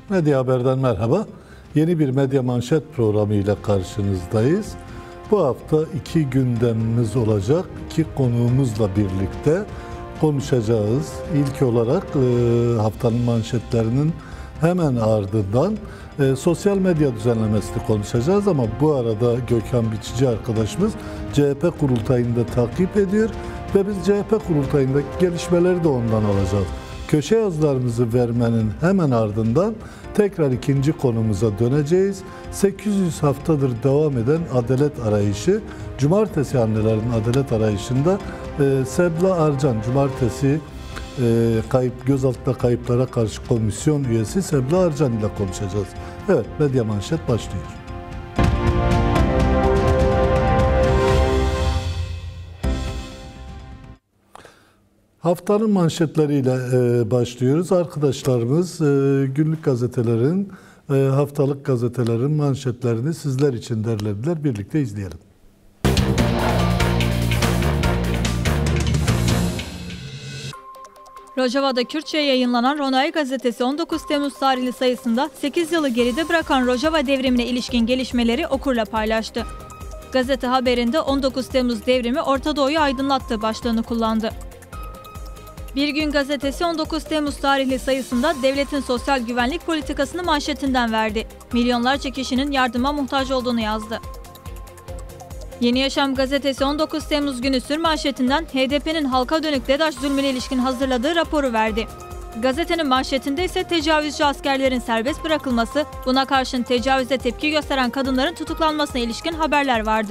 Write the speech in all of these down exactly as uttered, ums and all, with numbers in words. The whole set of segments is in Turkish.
Medya Haber'den merhaba. Yeni bir Medya Manşet programı ile karşınızdayız. Bu hafta iki gündemimiz olacak. İki konuğumuzla birlikte konuşacağız. İlk olarak e, haftanın manşetlerinin hemen ardından e, sosyal medya düzenlemesini konuşacağız ama bu arada Gökhan Biçici arkadaşımız C H P kurultayında takip ediyor ve biz C H P kurultayındaki gelişmeleri de ondan alacağız. Köşe yazılarımızı vermenin hemen ardından tekrar ikinci konumuza döneceğiz. sekiz yüz haftadır devam eden adalet arayışı, Cumartesi annelerin adalet arayışında e, Sebla Arcan, Cumartesi e, kayıp gözaltında kayıplara karşı komisyon üyesi Sebla Arcan ile konuşacağız. Evet, Medya Manşet başlıyor. Haftanın manşetleriyle e, başlıyoruz. Arkadaşlarımız e, günlük gazetelerin, e, haftalık gazetelerin manşetlerini sizler için derlediler. Birlikte izleyelim. Rojava'da Kürtçe yayınlanan Ronay gazetesi on dokuz Temmuz tarihli sayısında sekiz yılı geride bırakan Rojava devrimine ilişkin gelişmeleri okurla paylaştı. Gazete haberinde on dokuz Temmuz devrimi Orta Doğu'yu aydınlattı başlığını kullandı. Bir Gün gazetesi on dokuz Temmuz tarihli sayısında devletin sosyal güvenlik politikasını manşetinden verdi. Milyonlarca kişinin yardıma muhtaç olduğunu yazdı. Yeni Yaşam gazetesi on dokuz Temmuz günü sürmanşetinden H D P'nin halka dönük DEDAŞ zulmüne ilişkin hazırladığı raporu verdi. Gazetenin manşetinde ise tecavüzcü askerlerin serbest bırakılması, buna karşın tecavüze tepki gösteren kadınların tutuklanmasına ilişkin haberler vardı.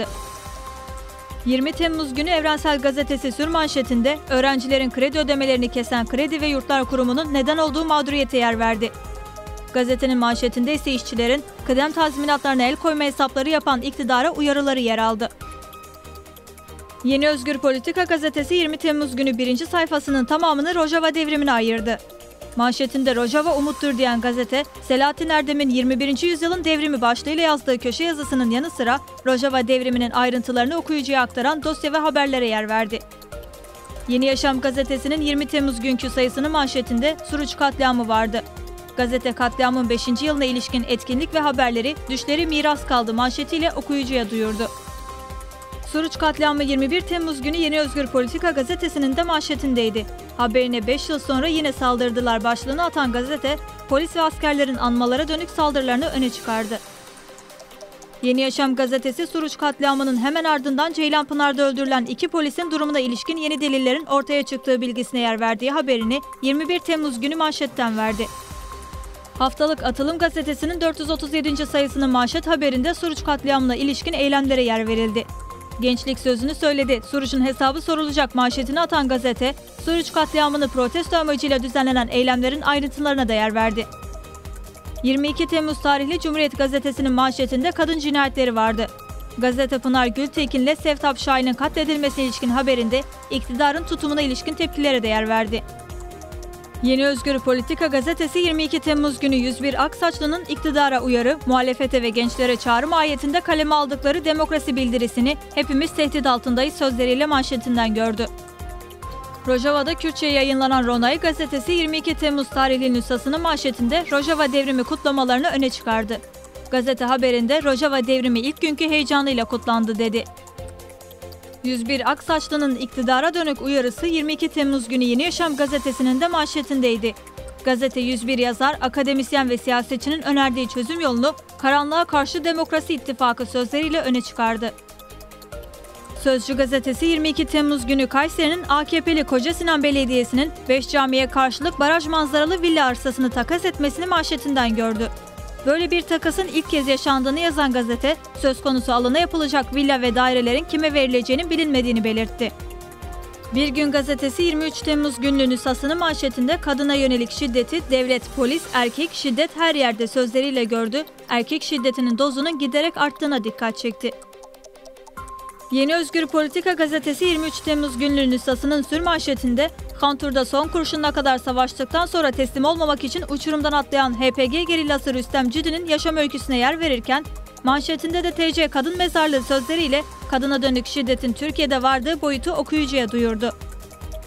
yirmi Temmuz günü Evrensel Gazetesi sürmanşetinde öğrencilerin kredi ödemelerini kesen Kredi ve Yurtlar Kurumu'nun neden olduğu mağduriyete yer verdi. Gazetenin manşetinde ise işçilerin kıdem tazminatlarına el koyma hesapları yapan iktidara uyarıları yer aldı. Yeni Özgür Politika gazetesi yirmi Temmuz günü birinci sayfasının tamamını Rojava devrimine ayırdı. Manşetinde Rojava umuttur diyen gazete, Selahattin Erdem'in yirmi birinci yüzyılın devrimi başlığıyla yazdığı köşe yazısının yanı sıra Rojava devriminin ayrıntılarını okuyucuya aktaran dosya ve haberlere yer verdi. Yeni Yaşam gazetesinin yirmi Temmuz günkü sayısının manşetinde Suruç katliamı vardı. Gazete katliamın beşinci yılına ilişkin etkinlik ve haberleri düşleri miras kaldı manşetiyle okuyucuya duyurdu. Suruç katliamı yirmi bir Temmuz günü Yeni Özgür Politika gazetesinin de manşetindeydi. Haberine beş yıl sonra yine saldırdılar başlığını atan gazete, polis ve askerlerin anmalara dönük saldırılarını öne çıkardı. Yeni Yaşam gazetesi Suruç katliamının hemen ardından Ceylanpınar'da öldürülen iki polisin durumuna ilişkin yeni delillerin ortaya çıktığı bilgisine yer verdiği haberini yirmi bir Temmuz günü manşetten verdi. Haftalık Atılım gazetesinin dört yüz otuz yedinci sayısının manşet haberinde Suruç katliamına ilişkin eylemlere yer verildi. Gençlik sözünü söyledi, Suruç'un hesabı sorulacak manşetini atan gazete, Suruç katliamını protesto amacıyla düzenlenen eylemlerin ayrıntılarına da yer verdi. yirmi iki Temmuz tarihli Cumhuriyet gazetesinin manşetinde kadın cinayetleri vardı. Gazete Pınar Gültekin'le Sevtap Şahin'in katledilmesine ilişkin haberinde iktidarın tutumuna ilişkin tepkilere de yer verdi. Yeni Özgür Politika gazetesi yirmi iki Temmuz günü yüz bir Aksaçlı'nın iktidara uyarı, muhalefete ve gençlere çağrı mahiyetinde kaleme aldıkları demokrasi bildirisini hepimiz tehdit altındayız sözleriyle manşetinden gördü. Rojava'da Kürtçe yayınlanan Ronay gazetesi yirmi iki Temmuz tarihli nüshasının manşetinde Rojava devrimi kutlamalarını öne çıkardı. Gazete haberinde Rojava devrimi ilk günkü heyecanıyla kutlandı dedi. yüz bir Aksaçlı'nın iktidara dönük uyarısı yirmi iki Temmuz günü Yeni Yaşam gazetesinin de manşetindeydi. Gazete yüz bir yazar, akademisyen ve siyasetçinin önerdiği çözüm yolunu karanlığa karşı demokrasi ittifakı sözleriyle öne çıkardı. Sözcü gazetesi yirmi iki Temmuz günü Kayseri'nin A K P'li Kocasinan Belediyesi'nin beş camiye karşılık baraj manzaralı villa arsasını takas etmesini manşetinden gördü. Böyle bir takasın ilk kez yaşandığını yazan gazete, söz konusu alana yapılacak villa ve dairelerin kime verileceğinin bilinmediğini belirtti. Bir Gün gazetesi yirmi üç Temmuz günlüğü nüshasının manşetinde kadına yönelik şiddeti devlet, polis, erkek şiddet her yerde sözleriyle gördü, erkek şiddetinin dozunun giderek arttığına dikkat çekti. Yeni Özgür Politika gazetesi yirmi üç Temmuz günlüğü nüshasının sürmanşetinde Kantur'da son kurşununa kadar savaştıktan sonra teslim olmamak için uçurumdan atlayan H P G gerillası Rüstem Cidi'nin yaşam öyküsüne yer verirken manşetinde de T C Kadın Mezarlığı sözleriyle kadına dönük şiddetin Türkiye'de vardığı boyutu okuyucuya duyurdu.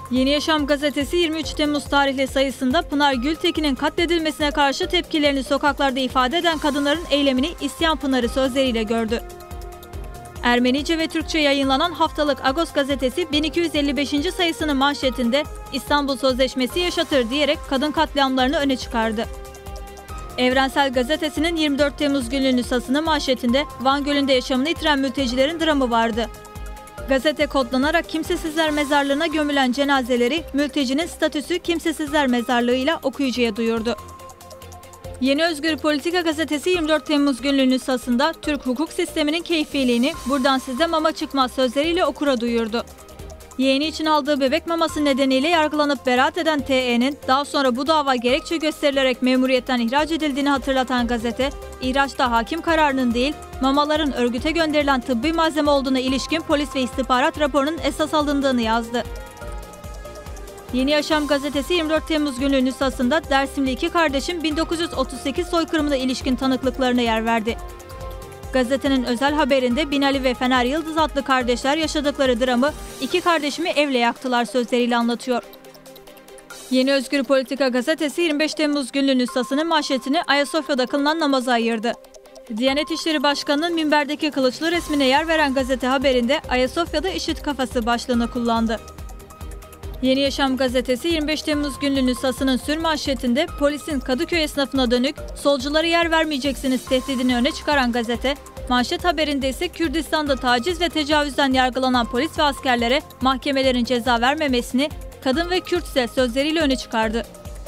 Yeni Yaşam gazetesi yirmi üç Temmuz tarihli sayısında Pınar Gültekin'in katledilmesine karşı tepkilerini sokaklarda ifade eden kadınların eylemini İsyan Pınarı sözleriyle gördü. Ermenice ve Türkçe yayınlanan haftalık Agos gazetesi bin iki yüz elli beşinci sayısının manşetinde İstanbul Sözleşmesi yaşatır diyerek kadın katliamlarını öne çıkardı. Evrensel Gazetesi'nin yirmi dört Temmuz günlüğü nüshasının manşetinde Van Gölü'nde yaşamını yitiren mültecilerin dramı vardı. Gazete kodlanarak Kimsesizler Mezarlığı'na gömülen cenazeleri mültecinin statüsü Kimsesizler Mezarlığı'yla okuyucuya duyurdu. Yeni Özgür Politika gazetesi yirmi dört Temmuz günlüğü nüshasında Türk hukuk sisteminin keyfiliğini buradan size mama çıkmaz sözleriyle okura duyurdu. Yeğeni için aldığı bebek maması nedeniyle yargılanıp beraat eden T E'nin daha sonra bu dava gerekçe gösterilerek memuriyetten ihraç edildiğini hatırlatan gazete, ihraçta hakim kararının değil, mamaların örgüte gönderilen tıbbi malzeme olduğuna ilişkin polis ve istihbarat raporunun esas alındığını yazdı. Yeni Yaşam gazetesi yirmi dört Temmuz günlüğü nüshasında Dersimli iki kardeşin bin dokuz yüz otuz sekiz soykırımına ilişkin tanıklıklarına yer verdi. Gazetenin özel haberinde Binali ve Fener Yıldız adlı kardeşler yaşadıkları dramı "iki kardeşimi evle yaktılar" sözleriyle anlatıyor. Yeni Özgür Politika gazetesi yirmi beş Temmuz günlüğü nüshasının manşetini Ayasofya'da kılınan namaza ayırdı. Diyanet İşleri Başkanı'nın minberdeki kılıçlı resmine yer veren gazete haberinde Ayasofya'da IŞİD kafası başlığını kullandı. Yeni Yaşam gazetesi yirmi beş Temmuz günlüğü nüshasının sürmanşetinde polisin Kadıköy esnafına dönük "solculara yer vermeyeceksiniz" tehdidini öne çıkaran gazete, manşet haberinde ise Kürdistan'da taciz ve tecavüzden yargılanan polis ve askerlere mahkemelerin ceza vermemesini, kadın ve Kürtse sözleriyle öne çıkardı.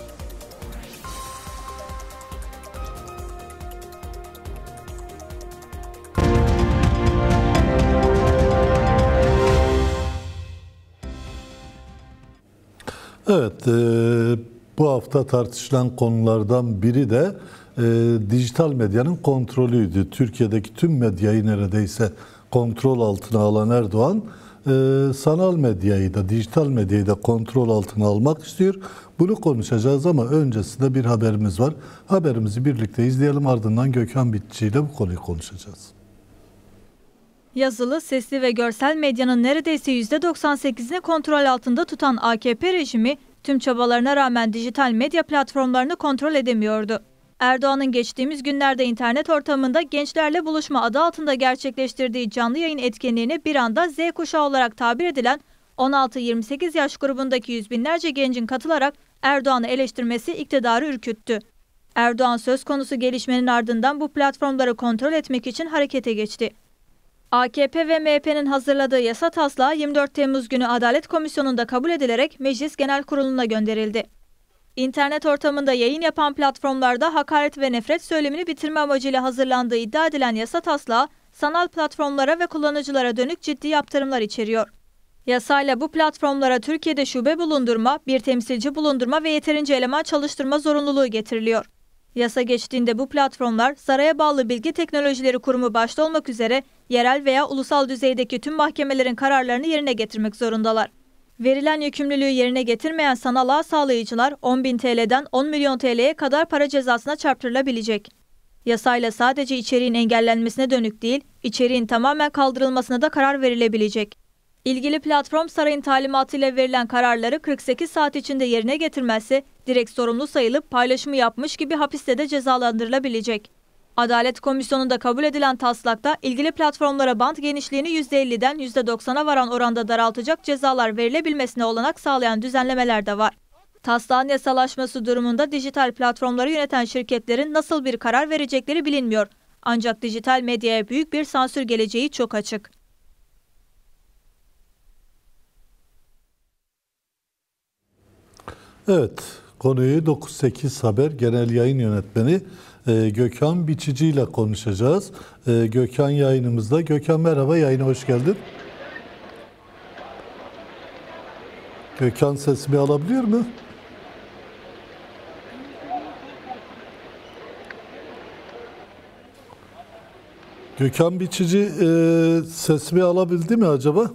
Evet, e, bu hafta tartışılan konulardan biri de e, dijital medyanın kontrolüydü. Türkiye'deki tüm medyayı neredeyse kontrol altına alan Erdoğan, e, sanal medyayı da, dijital medyayı da kontrol altına almak istiyor. Bunu konuşacağız ama öncesinde bir haberimiz var. Haberimizi birlikte izleyelim, ardından Gökhan Bitçi ile bu konuyu konuşacağız. Yazılı, sesli ve görsel medyanın neredeyse yüzde doksan sekizini kontrol altında tutan A K P rejimi, tüm çabalarına rağmen dijital medya platformlarını kontrol edemiyordu. Erdoğan'ın geçtiğimiz günlerde internet ortamında gençlerle buluşma adı altında gerçekleştirdiği canlı yayın etkinliğine bir anda Z kuşağı olarak tabir edilen on altı yirmi sekiz yaş grubundaki yüz binlerce gencin katılarak Erdoğan'ı eleştirmesi iktidarı ürküttü. Erdoğan söz konusu gelişmenin ardından bu platformları kontrol etmek için harekete geçti. A K P ve M H P'nin hazırladığı yasa taslağı yirmi dört Temmuz günü Adalet Komisyonu'nda kabul edilerek Meclis Genel Kurulu'na gönderildi. İnternet ortamında yayın yapan platformlarda hakaret ve nefret söylemini bitirme amacıyla hazırlandığı iddia edilen yasa taslağı, sanal platformlara ve kullanıcılara dönük ciddi yaptırımlar içeriyor. Yasayla bu platformlara Türkiye'de şube bulundurma, bir temsilci bulundurma ve yeterince eleman çalıştırma zorunluluğu getiriliyor. Yasa geçtiğinde bu platformlar, saraya bağlı Bilgi Teknolojileri Kurumu başta olmak üzere yerel veya ulusal düzeydeki tüm mahkemelerin kararlarını yerine getirmek zorundalar. Verilen yükümlülüğü yerine getirmeyen sanal ağ sağlayıcılar on bin T L'den on milyon T L'ye kadar para cezasına çarptırılabilecek. Yasayla sadece içeriğin engellenmesine dönük değil, içeriğin tamamen kaldırılmasına da karar verilebilecek. İlgili platform sarayın talimatıyla verilen kararları kırk sekiz saat içinde yerine getirmezse direkt sorumlu sayılıp paylaşımı yapmış gibi hapiste de cezalandırılabilecek. Adalet Komisyonu'nda kabul edilen taslakta ilgili platformlara bant genişliğini yüzde elliden yüzde doksana varan oranda daraltacak cezalar verilebilmesine olanak sağlayan düzenlemeler de var. Taslağın yasalaşması durumunda dijital platformları yöneten şirketlerin nasıl bir karar verecekleri bilinmiyor. Ancak dijital medyaya büyük bir sansür geleceği çok açık. Evet, konuyu dokuz sekiz Haber Genel Yayın Yönetmeni e, Gökhan Biçici ile konuşacağız. E, Gökhan yayınımızda. Gökhan merhaba, yayına hoş geldin. Gökhan sesimi alabiliyor mu? Gökhan Biçici e, sesimi alabildi mi acaba?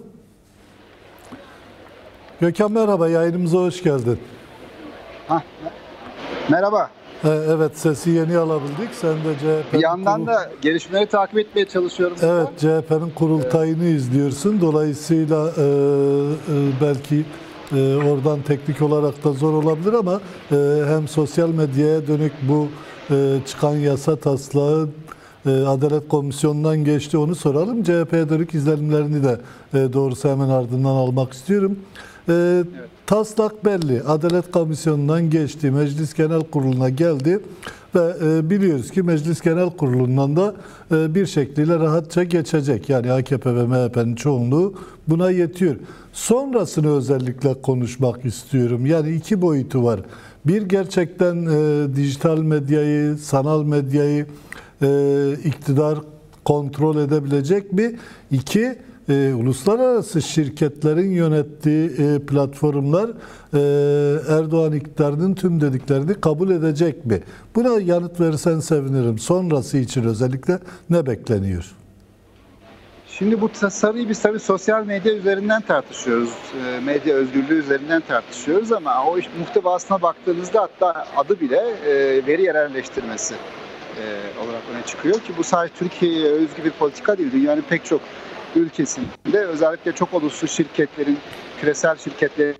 Gökhan merhaba, yayınımıza hoş geldin. Hah, merhaba. Evet, sesi yeni alabildik. Sen de C H P'nin Bir yandan kurul... da gelişmeleri takip etmeye çalışıyorum. Evet, C H P'nin kurultayını evet. izliyorsun. Dolayısıyla e, e, belki e, oradan teknik olarak da zor olabilir ama e, hem sosyal medyaya dönük bu e, çıkan yasa taslağı e, Adalet Komisyonu'ndan geçti, onu soralım. C H P'ye dönük izlenimlerini de e, doğrusu hemen ardından almak istiyorum. E, evet. Taslak belli. Adalet Komisyonu'ndan geçti. Meclis Genel Kurulu'na geldi. Ve e, biliyoruz ki Meclis Genel Kurulu'ndan da e, bir şekliyle rahatça geçecek. Yani A K P ve M H P'nin çoğunluğu buna yetiyor. Sonrasını özellikle konuşmak istiyorum. Yani iki boyutu var. Bir, gerçekten e, dijital medyayı, sanal medyayı e, iktidar kontrol edebilecek mi? İki, e, uluslararası şirketlerin yönettiği e, platformlar e, Erdoğan iktidarının tüm dediklerini kabul edecek mi? Buna yanıt verirsen sevinirim. Sonrası için özellikle ne bekleniyor? Şimdi bu tasarıyı biz tabii sosyal medya üzerinden tartışıyoruz. E, medya özgürlüğü üzerinden tartışıyoruz ama o iş muhtevasına baktığınızda hatta adı bile e, veri yerelleştirmesi e, olarak öne çıkıyor ki bu sadece Türkiye'ye özgü bir politika değil. Dünyanın pek çok ülkesinde özellikle çok uluslu şirketlerin, küresel şirketlerin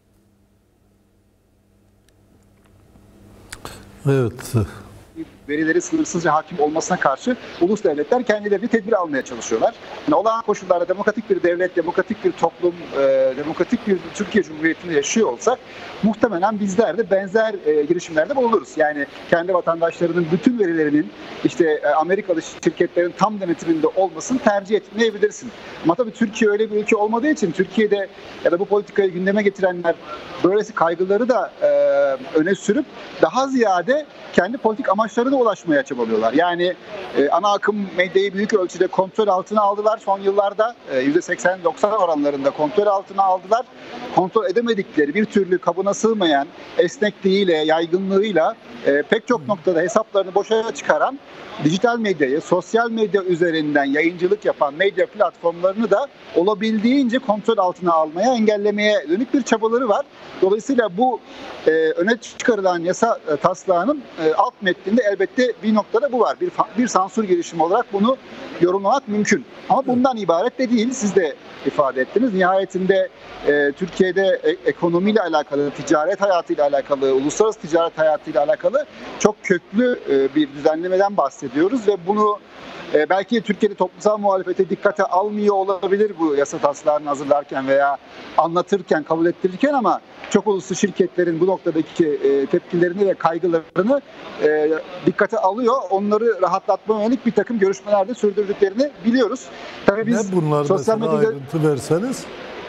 evet. verileri sınırsızca hakim olmasına karşı ulus devletler kendileri tedbir almaya çalışıyorlar. Yani olağan koşullarda demokratik bir devlet, demokratik bir toplum, e, demokratik bir Türkiye Cumhuriyeti'nde yaşıyor olsak muhtemelen bizler de benzer e, girişimlerde bulunuruz. Yani kendi vatandaşlarının bütün verilerinin işte e, Amerikalı şirketlerin tam denetiminde olmasını tercih etmeyebilirsin. Ama tabii Türkiye öyle bir ülke olmadığı için Türkiye'de ya da bu politikayı gündeme getirenler böylesi kaygıları da e, öne sürüp daha ziyade kendi politik amaçlarına ulaşmaya çabalıyorlar. Yani e, ana akım medyayı büyük ölçüde kontrol altına aldılar. Son yıllarda e, yüzde seksen doksan oranlarında kontrol altına aldılar. Kontrol edemedikleri, bir türlü kabına sığmayan esnekliğiyle, yaygınlığıyla e, pek çok noktada hesaplarını boşa çıkaran dijital medyayı, sosyal medya üzerinden yayıncılık yapan medya platformlarını da olabildiğince kontrol altına almaya, engellemeye dönük bir çabaları var. Dolayısıyla bu e, öne çıkarılan yasa e, taslağının e, alt metninde elbette bir noktada bu var. Bir, bir sansür girişimi olarak bunu yorumlamak mümkün. Ama bundan ibaret de değil. Siz de ifade ettiniz. Nihayetinde e, Türkiye'de e, ekonomiyle alakalı, ticaret hayatıyla alakalı, uluslararası ticaret hayatıyla alakalı çok köklü e, bir düzenlemeden bahsediyoruz ve bunu e, belki Türkiye'de toplumsal muhalefete dikkate almıyor olabilir bu yasa taslağını hazırlarken veya anlatırken, kabul ettirirken ama çok uluslu şirketlerin bu noktadaki e, tepkilerini ve kaygılarını e, dikkate alıyor. Onları rahatlatma yönelik bir takım görüşmelerde sürdürdüklerini biliyoruz. Tabii biz ne bunlar sosyal mesela medyada ayrıntı verseniz?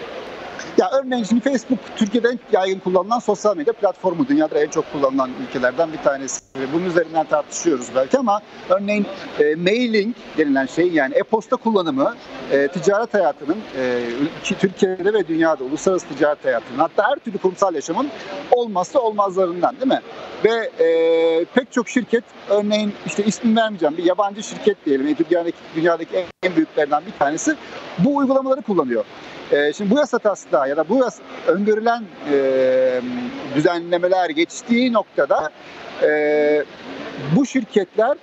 Ya örneğin şimdi Facebook Türkiye'de en yaygın kullanılan sosyal medya platformu. Dünyada en çok kullanılan ülkelerden bir tanesi. Bunun üzerinden tartışıyoruz belki ama örneğin e, mailing denilen şey yani e-posta kullanımı e, ticaret hayatının e, Türkiye'de ve dünyada uluslararası ticaret hayatının hatta her türlü kurumsal yaşamın olmazsa olmazlarından değil mi? Ve e, pek çok şirket örneğin işte ismini vermeyeceğim bir yabancı şirket diyelim dünyadaki, dünyadaki en büyüklerden bir tanesi bu uygulamaları kullanıyor. Şimdi bu yasa taslağı ya da bu yasa, öngörülen e, düzenlemeler geçtiği noktada e, bu şirketler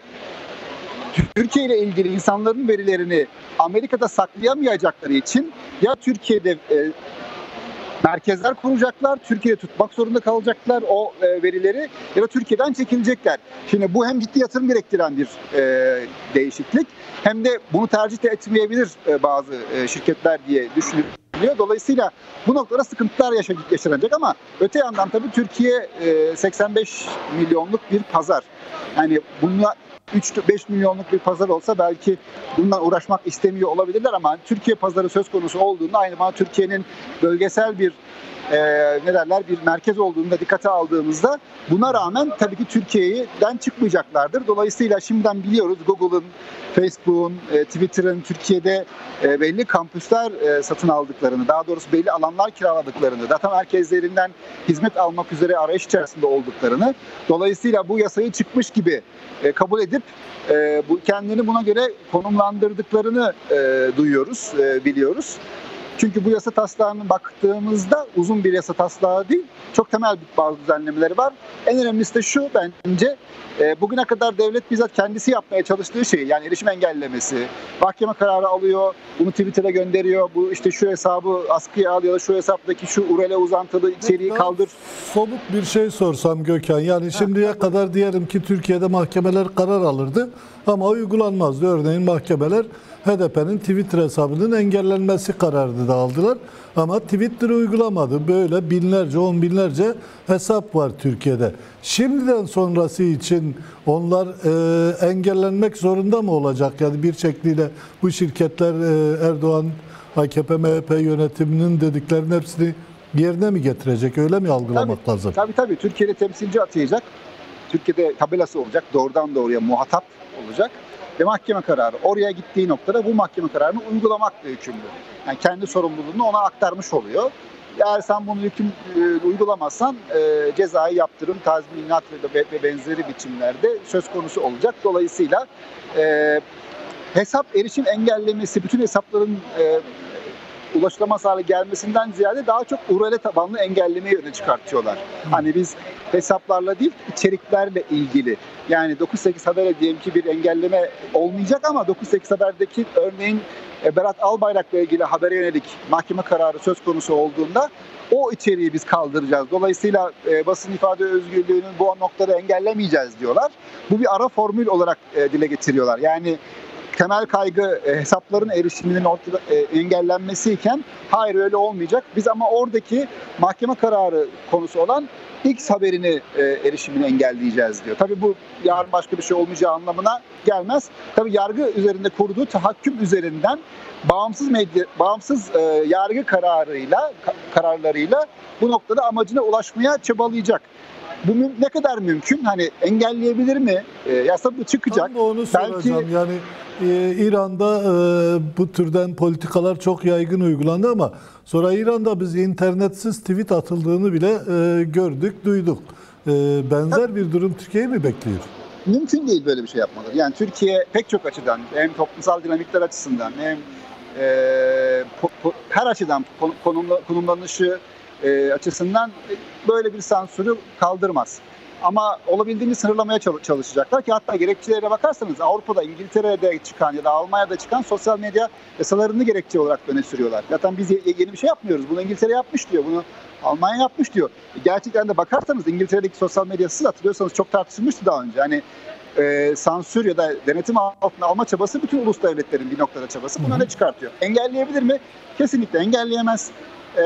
Türkiye ile ilgili insanların verilerini Amerika'da saklayamayacakları için ya Türkiye'de e, merkezler kuracaklar, Türkiye'de tutmak zorunda kalacaklar o e, verileri ya da Türkiye'den çekilecekler. Şimdi bu hem ciddi yatırım gerektiren bir e, değişiklik hem de bunu tercih de etmeyebilir e, bazı e, şirketler diye düşünülüyor. Dolayısıyla bu noktada sıkıntılar yaşanacak ama öte yandan tabii Türkiye e, seksen beş milyonluk bir pazar. Yani bununla üç beş milyonluk bir pazar olsa belki bundan uğraşmak istemiyor olabilirler ama Türkiye pazarı söz konusu olduğunda aynı zamanda Türkiye'nin bölgesel bir e, ne derler bir merkez olduğunu da dikkate aldığımızda buna rağmen tabii ki Türkiye'den çıkmayacaklardır. Dolayısıyla şimdiden biliyoruz Google'ın, Facebook'un, e, Twitter'ın Türkiye'de e, belli kampüsler e, satın aldıklarını, daha doğrusu belli alanlar kiraladıklarını, data merkezlerinden hizmet almak üzere arayış içerisinde olduklarını, dolayısıyla bu yasayı çıkmış gibi e, kabul edip e, bu kendini buna göre konumlandırdıklarını e, duyuyoruz, e, biliyoruz. Çünkü bu yasa taslağına baktığımızda uzun bir yasa taslağı değil, çok temel bazı düzenlemeleri var. En önemlisi de şu bence, bugüne kadar devlet bizzat kendisi yapmaya çalıştığı şey, yani erişim engellemesi, mahkeme kararı alıyor, bunu Twitter'a gönderiyor, bu işte şu hesabı askıya al ya da şu hesaptaki şu U R L uzantılı içeriği kaldır. Somut bir şey sorsam Gökhan, yani şimdiye ha, kadar diyelim ki Türkiye'de mahkemeler karar alırdı ama uygulanmazdı. Örneğin mahkemeler H D P'nin Twitter hesabının engellenmesi kararını da aldılar ama Twitter uygulamadı. Böyle binlerce, on binlerce hesap var Türkiye'de. Şimdiden sonrası için onlar e, engellenmek zorunda mı olacak? Yani bir şekliyle bu şirketler e, Erdoğan, A K P, M H P yönetiminin dediklerinin hepsini yerine mi getirecek? Öyle mi algılamak tabii, lazım? Tabii tabii. Türkiye'de temsilci atayacak. Türkiye'de tabelası olacak. Doğrudan doğruya muhatap olacak. Ve mahkeme kararı. Oraya gittiği noktada bu mahkeme kararını uygulamakla yükümlü. Yani kendi sorumluluğunu ona aktarmış oluyor. Eğer sen bunu yüküm, e, uygulamazsan e, cezai yaptırım, tazminat ve, ve benzeri biçimlerde söz konusu olacak. Dolayısıyla e, hesap erişim engellemesi, bütün hesapların e, ulaşılamaz hale gelmesinden ziyade daha çok U R L tabanlı engellemeyi öne çıkartıyorlar. Hmm. Hani biz hesaplarla değil, içeriklerle ilgili. Yani dokuz sekiz Haber'e diyelim ki bir engelleme olmayacak ama dokuz sekiz Haber'deki örneğin Berat Albayrak'la ilgili habere yönelik mahkeme kararı söz konusu olduğunda o içeriği biz kaldıracağız. Dolayısıyla e, basın ifade özgürlüğünün bu noktada engellemeyeceğiz diyorlar. Bu bir ara formül olarak e, dile getiriyorlar. Yani temel kaygı e, hesapların erişiminin ortada e, engellenmesi iken hayır öyle olmayacak. Biz ama oradaki mahkeme kararı konusu olan X haberini e, erişimini engelleyeceğiz diyor. Tabii bu yarın başka bir şey olmayacağı anlamına gelmez. Tabii yargı üzerinde kurduğu tahakküm üzerinden bağımsız medya, bağımsız e, yargı kararıyla ka, kararlarıyla bu noktada amacına ulaşmaya çabalayacak. Bu ne kadar mümkün? Hani engelleyebilir mi? E, yasa bu çıkacak. Tam da onu soracağım. Belki... Yani e, İran'da e, bu türden politikalar çok yaygın uygulandı ama sonra İran'da biz internetsiz tweet atıldığını bile e, gördük, duyduk. E, benzer Tabii. bir durum Türkiye'yi mi bekliyor? Mümkün değil böyle bir şey yapmaları. Yani Türkiye pek çok açıdan, hem toplumsal dinamikler açısından hem e, po, po, her açıdan konumla, konumlanışı e, açısından böyle bir sansürü kaldırmaz. Ama olabildiğince sınırlamaya çalışacaklar ki hatta gerekçelere bakarsanız Avrupa'da, İngiltere'de çıkan ya da Almanya'da çıkan sosyal medya yasalarını gerekçe olarak öne sürüyorlar. Zaten biz yeni bir şey yapmıyoruz. Bunu İngiltere yapmış diyor. Bunu Almanya yapmış diyor. Gerçekten de bakarsanız İngiltere'deki sosyal medyası hatırlıyorsanız çok tartışılmıştı daha önce. Hani e, sansür ya da denetim altına alma çabası bütün ulus devletlerin bir noktada çabası. Bunu öne çıkartıyor. Engelleyebilir mi? Kesinlikle engelleyemez. E,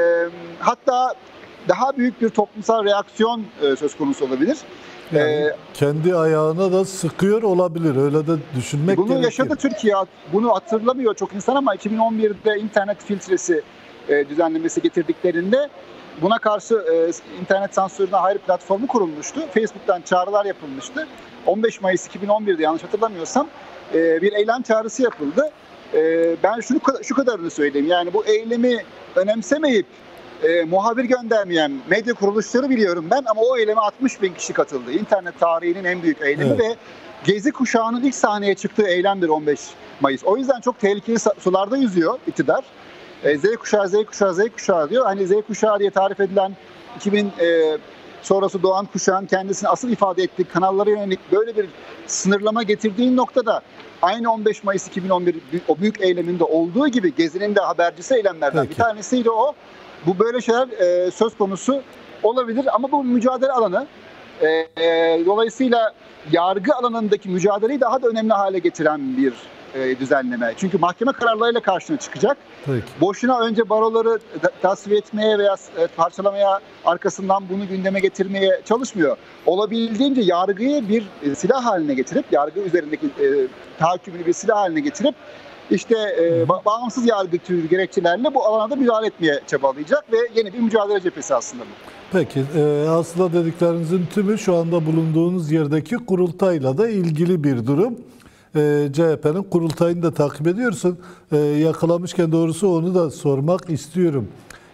hatta daha büyük bir toplumsal reaksiyon e, söz konusu olabilir. Yani ee, kendi ayağına da sıkıyor olabilir. Öyle de düşünmek bunu gerekir. Yaşadı Türkiye. Bunu hatırlamıyor çok insan ama iki bin on birde internet filtresi e, düzenlemesi getirdiklerinde buna karşı e, internet sansürüne hayır platformu kurulmuştu. Facebook'tan çağrılar yapılmıştı. on beş Mayıs iki bin on birde yanlış hatırlamıyorsam e, bir eylem çağrısı yapıldı. E, ben şunu şu kadarını söyleyeyim. Yani bu eylemi önemsemeyip E, muhabir göndermeyen medya kuruluşları biliyorum ben ama o eyleme altmış bin kişi katıldı. İnternet tarihinin en büyük eylemi evet. Ve Gezi kuşağının ilk sahneye çıktığı eylemdir on beş Mayıs. O yüzden çok tehlikeli sularda yüzüyor iktidar. E, Z kuşağı, Z kuşağı, Z kuşağı diyor. Hani Z kuşağı diye tarif edilen iki bin e, sonrası doğan kuşağın kendisini asıl ifade ettiği kanallara yönelik böyle bir sınırlama getirdiğin noktada aynı on beş Mayıs iki bin on bir o büyük eyleminde olduğu gibi Gezi'nin de habercisi eylemlerden Peki. bir tanesiydi o. Bu böyle şeyler e, söz konusu olabilir ama bu mücadele alanı. E, e, dolayısıyla yargı alanındaki mücadeleyi daha da önemli hale getiren bir e, düzenleme. Çünkü mahkeme kararlarıyla karşına çıkacak. Peki. Boşuna önce baroları tasfiye etmeye veya e, parçalamaya, arkasından bunu gündeme getirmeye çalışmıyor. Olabildiğince yargıyı bir e, silah haline getirip, yargı üzerindeki e, tahakkümünü bir silah haline getirip İşte e, bağımsız yargı türü gerekçelerle bu alana da müdahale etmeye çabalayacak ve yeni bir mücadele cephesi aslında bu. Peki, e, aslında dediklerinizin tümü şu anda bulunduğunuz yerdeki kurultayla da ilgili bir durum. E, C H P'nin kurultayını da takip ediyorsun. E, yakalamışken doğrusu onu da sormak istiyorum.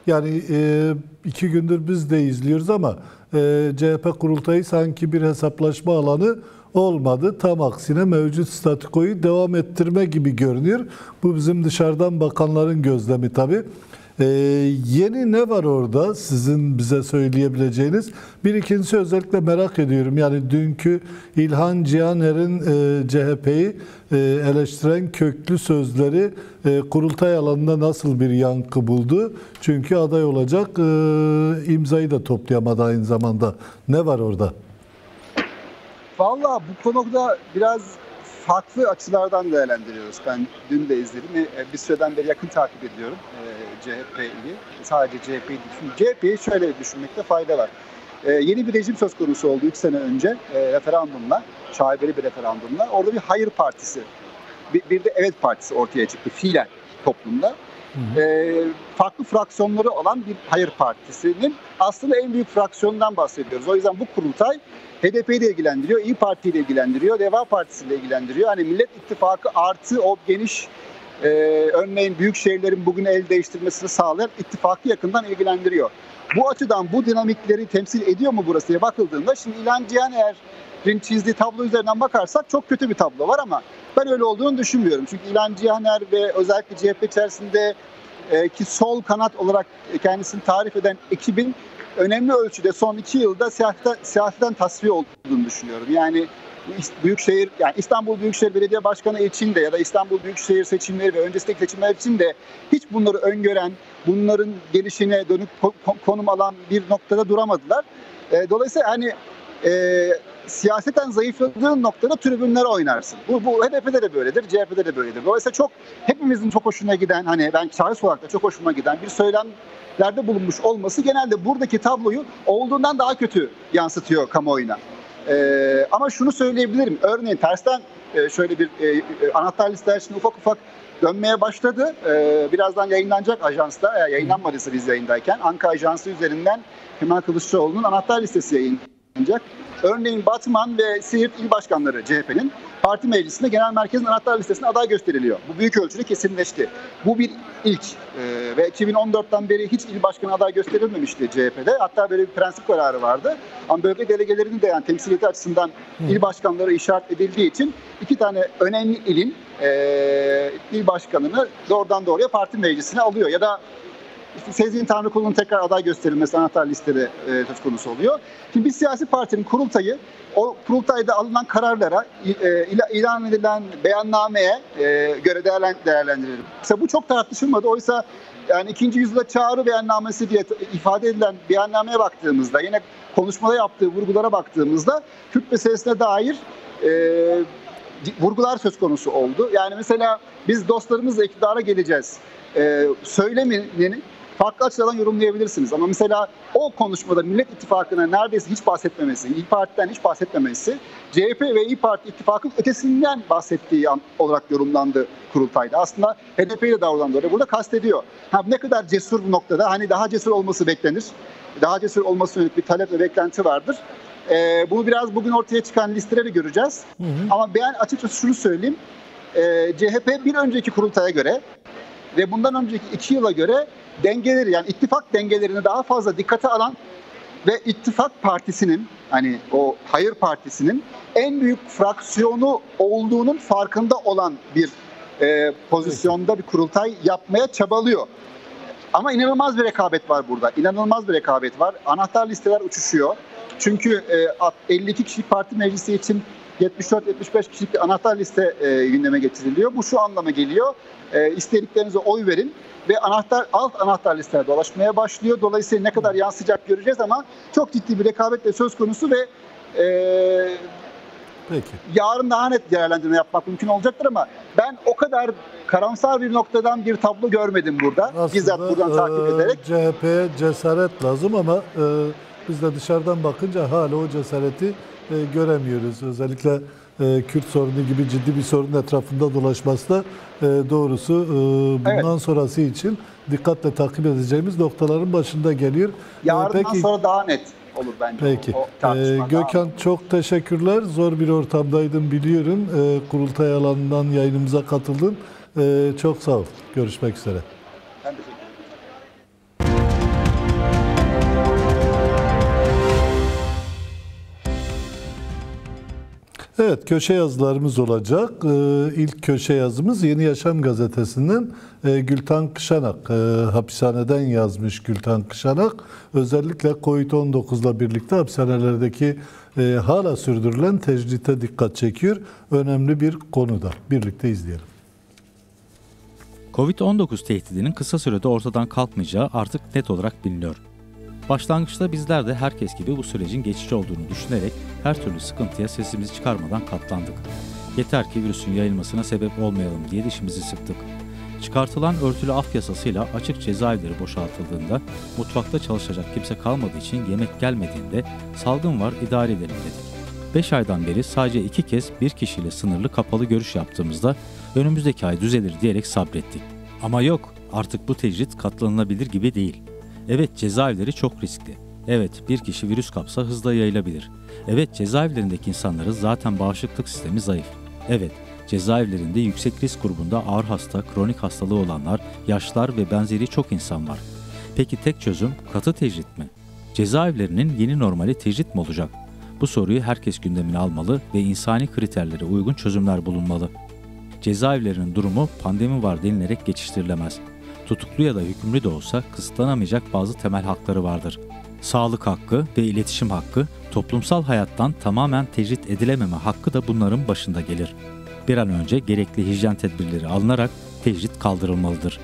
Yani e, iki gündür biz de izliyoruz ama e, C H P kurultayı sanki bir hesaplaşma alanı olmadı. Tam aksine mevcut statükoyu devam ettirme gibi görünüyor. Bu bizim dışarıdan bakanların gözlemi tabii. Ee, yeni ne var orada sizin bize söyleyebileceğiniz? Bir ikincisi özellikle merak ediyorum. Yani dünkü İlhan Cihaner'in e, C H P'yi e, eleştiren köklü sözleri e, kurultay alanında nasıl bir yankı buldu? Çünkü aday olacak, e, imzayı da toplayamadı aynı zamanda. Ne var orada? Vallahi bu konuda biraz farklı açılardan değerlendiriyoruz. Ben dün de izledim ve bir süreden beri yakın takip ediyorum e, C H P'yi. Sadece C H P'yi düşünüyorum. C H P'yi şöyle düşünmekte fayda var. E, yeni bir rejim söz konusu oldu üç sene önce e, referandumla, şaibeli bir referandumla. Orada bir hayır partisi, bir, bir de evet partisi ortaya çıktı fiilen toplumda. Hı hı. E, farklı fraksiyonları olan bir hayır partisinin aslında en büyük fraksiyonundan bahsediyoruz. O yüzden bu kurultay H D P'yi de ilgilendiriyor, İYİ Parti'yi de ilgilendiriyor, Deva Partisi'ni de ilgilendiriyor. Hani Millet İttifakı artı o geniş, e, örneğin büyük şehirlerin bugün el değiştirmesini sağlayan ittifakı yakından ilgilendiriyor. Bu açıdan bu dinamikleri temsil ediyor mu burası diye bakıldığında, şimdi İlhan Cihaner'in çizdiği tablo üzerinden bakarsak çok kötü bir tablo var ama ben öyle olduğunu düşünmüyorum. Çünkü İlhan Cihaner ve özellikle C H P içerisinde e, ki sol kanat olarak kendisini tarif eden ekibin önemli ölçüde son iki yılda siyasetten, siyasetten tasfiye olduğunu düşünüyorum. Yani Büyükşehir, yani İstanbul Büyükşehir Belediye Başkanı için de ya da İstanbul Büyükşehir seçimleri ve öncesindeki seçimler için de hiç bunları öngören, bunların gelişine dönük konum alan bir noktada duramadılar. Dolayısıyla hani e, siyaseten zayıfladığın noktada tribünlere oynarsın. Bu, bu H D P'de de böyledir, C H P'de de böyledir. Dolayısıyla çok hepimizin çok hoşuna giden, hani ben şahıs olarak da çok hoşuma giden bir söylemlerde bulunmuş olması genelde buradaki tabloyu olduğundan daha kötü yansıtıyor kamuoyuna. Ee, ama şunu söyleyebilirim. Örneğin tersten e, şöyle bir e, anahtar listeler şimdi ufak ufak dönmeye başladı. Ee, birazdan yayınlanacak ajansta, eğer yayınlanmadıysa biz yayındayken Anka Ajansı üzerinden Kemal Kılıçdaroğlu'nun anahtar listesi yayınlanacak. Örneğin Batman ve Siirt il başkanları C H P'nin parti meclisinde genel merkezin anahtar listesine aday gösteriliyor. Bu büyük ölçüde kesinleşti. Bu bir ilk ee, ve iki bin on dörtten beri hiç il başkanı aday gösterilmemişti C H P'de. Hatta böyle bir prensip kararı vardı. Ama bölge delegelerinin de yani temsiliyeti açısından Hı. il başkanları işaret edildiği için iki tane önemli ilin e, il başkanını doğrudan doğruya parti meclisine alıyor. Ya da İşte Sezgin Tanrıkulu'nun tekrar aday gösterilmesi anahtar listede e, söz konusu oluyor. Şimdi bir siyasi partinin kurultayı, o kurultayda alınan kararlara, e, ilan edilen beyannameye e, göre değerlendirilir. Mesela bu çok tartışılmadı. Oysa yani ikinci yüzyılda çağrı beyannamesi diye ifade edilen beyannameye baktığımızda, yine konuşmada yaptığı vurgulara baktığımızda Kürt meselesine dair e, vurgular söz konusu oldu. Yani mesela biz dostlarımızla iktidara geleceğiz e, söyleminin farklı açılardan yorumlayabilirsiniz. Ama mesela o konuşmada Millet İttifakı'na neredeyse hiç bahsetmemesi, İYİ Parti'den hiç bahsetmemesi, C H P ve İYİ Parti ittifakın ötesinden bahsettiği an olarak yorumlandı kurultayda. Aslında H D P'yi de doğrudan doğruya burada kastediyor. Ha, ne kadar cesur bu noktada, hani daha cesur olması beklenir. Daha cesur olması yönelik bir talep ve beklenti vardır. Ee, bunu biraz bugün ortaya çıkan listeleri göreceğiz. Hı hı. Ama ben açıkçası şunu söyleyeyim. Ee, C H P bir önceki kurultaya göre ve bundan önceki iki yıla göre dengeleri, yani ittifak dengelerini daha fazla dikkate alan ve ittifak partisinin, hani o hayır partisinin en büyük fraksiyonu olduğunun farkında olan bir e, pozisyonda bir kurultay yapmaya çabalıyor. Ama inanılmaz bir rekabet var burada. İnanılmaz bir rekabet var. Anahtar listeler uçuşuyor. Çünkü e, elli iki kişilik parti meclisi için yetmiş dört yetmiş beş kişilik bir anahtar liste e, gündeme getiriliyor. Bu şu anlama geliyor. E, istediklerinize oy verin ve anahtar alt anahtar listeler dolaşmaya başlıyor. Dolayısıyla ne kadar yansıyacak göreceğiz ama çok ciddi bir rekabetle söz konusu ve e, Peki. yarın daha net değerlendirme yapmak mümkün olacaktır ama ben o kadar karamsar bir noktadan bir tablo görmedim burada. Aslında, bizzat buradan e, takip ederek. C H P'ye cesaret lazım ama e, biz de dışarıdan bakınca hala o cesareti e, göremiyoruz. Özellikle e, Kürt sorunu gibi ciddi bir sorunun etrafında dolaşması da e, doğrusu e, bundan evet. sonrası için dikkatle takip edeceğimiz noktaların başında geliyor. Yarından e, peki, sonra daha net olur bence. Peki. O, o ee, Gökhan çok teşekkürler. Zor bir ortamdaydın biliyorum. Ee, kurultay alanından yayınımıza katıldın. Ee, çok sağ ol. Görüşmek üzere. Ben teşekkür ederim. Evet, köşe yazılarımız olacak. Ee, ilk köşe yazımız Yeni Yaşam gazetesinden e, Gülten Kışanak. E, hapishaneden yazmış Gülten Kışanak. Özellikle kovid on dokuzla birlikte hapishanelerdeki e, hala sürdürülen tecrite dikkat çekiyor. Önemli bir konuda. Birlikte izleyelim. kovid on dokuz tehdidinin kısa sürede ortadan kalkmayacağı artık net olarak biliniyor. Başlangıçta bizler de herkes gibi bu sürecin geçici olduğunu düşünerek her türlü sıkıntıya sesimizi çıkarmadan katlandık. Yeter ki virüsün yayılmasına sebep olmayalım diye dişimizi sıktık. Çıkartılan örtülü af yasasıyla açık cezaevleri boşaltıldığında mutfakta çalışacak kimse kalmadığı için yemek gelmediğinde salgın var idare edelim dedik. beş aydan beri sadece iki kez bir kişiyle sınırlı kapalı görüş yaptığımızda önümüzdeki ay düzelir diyerek sabrettik. Ama yok, artık bu tecrit katlanılabilir gibi değil. Evet, cezaevleri çok riskli. Evet, bir kişi virüs kapsa hızla yayılabilir. Evet, cezaevlerindeki insanların zaten bağışıklık sistemi zayıf. Evet, cezaevlerinde yüksek risk grubunda ağır hasta, kronik hastalığı olanlar, yaşlılar ve benzeri çok insan var. Peki tek çözüm katı tecrit mi? Cezaevlerinin yeni normali tecrit mi olacak? Bu soruyu herkes gündemine almalı ve insani kriterlere uygun çözümler bulunmalı. Cezaevlerinin durumu pandemi var denilerek geçiştirilemez. Tutuklu ya da hükümlü de olsa kısıtlanamayacak bazı temel hakları vardır. Sağlık hakkı ve iletişim hakkı, toplumsal hayattan tamamen tecrit edilememe hakkı da bunların başında gelir. Bir an önce gerekli hijyen tedbirleri alınarak tecrit kaldırılmalıdır.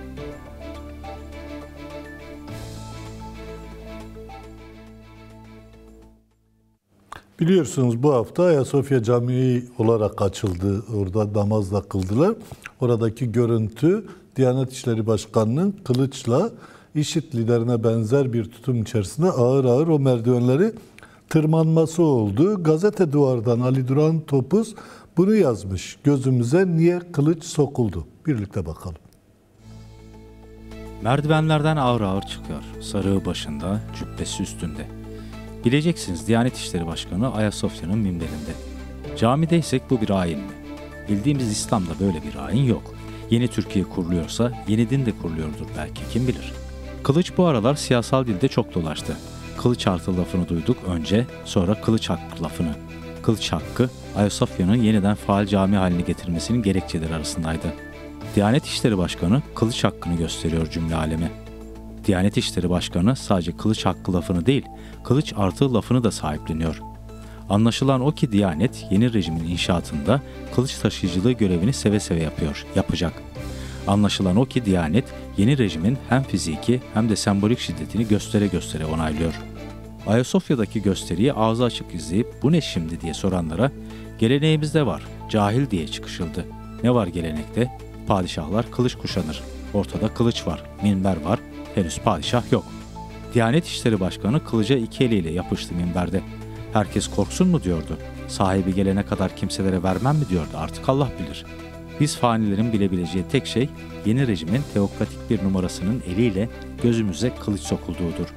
Biliyorsunuz bu hafta Ayasofya Camii olarak açıldı. Orada namaz da kıldılar. Oradaki görüntü Diyanet İşleri Başkanı'nın kılıçla İŞİD liderine benzer bir tutum içerisinde ağır ağır o merdivenleri tırmanması oldu. Gazete Duvar'dan Ali Duran Topuz bunu yazmış. Gözümüze niye kılıç sokuldu? Birlikte bakalım. Merdivenlerden ağır ağır çıkıyor. Sarığı başında, cübbesi üstünde. Bileceksiniz Diyanet İşleri Başkanı Ayasofya'nın minberinde. Camideysek bu bir ayin mi? Bildiğimiz İslam'da böyle bir ayin yok. Yeni Türkiye kuruluyorsa yeni din de kuruluyordur belki, kim bilir. Kılıç bu aralar siyasal dilde çok dolaştı. Kılıç artı lafını duyduk önce, sonra kılıç hakkı lafını. Kılıç hakkı, Ayasofya'nın yeniden faal cami haline getirmesinin gerekçeleri arasındaydı. Diyanet İşleri Başkanı kılıç hakkını gösteriyor cümle aleme. Diyanet İşleri Başkanı sadece kılıç hakkı lafını değil, kılıç artı lafını da sahipleniyor. Anlaşılan o ki Diyanet yeni rejimin inşaatında kılıç taşıyıcılığı görevini seve seve yapıyor, yapacak. Anlaşılan o ki Diyanet yeni rejimin hem fiziki hem de sembolik şiddetini göstere göstere onaylıyor. Ayasofya'daki gösteriyi ağzı açık izleyip bu ne şimdi diye soranlara geleneğimizde var, cahil diye çıkışıldı. Ne var gelenekte? Padişahlar kılıç kuşanır. Ortada kılıç var, minber var, henüz padişah yok. Diyanet İşleri Başkanı kılıca iki eliyle yapıştı minberde. Herkes korksun mu diyordu. Sahibi gelene kadar kimselere vermem mi diyordu, artık Allah bilir. Biz fanilerin bilebileceği tek şey yeni rejimin teokratik bir numarasının eliyle gözümüze kılıç sokulduğudur.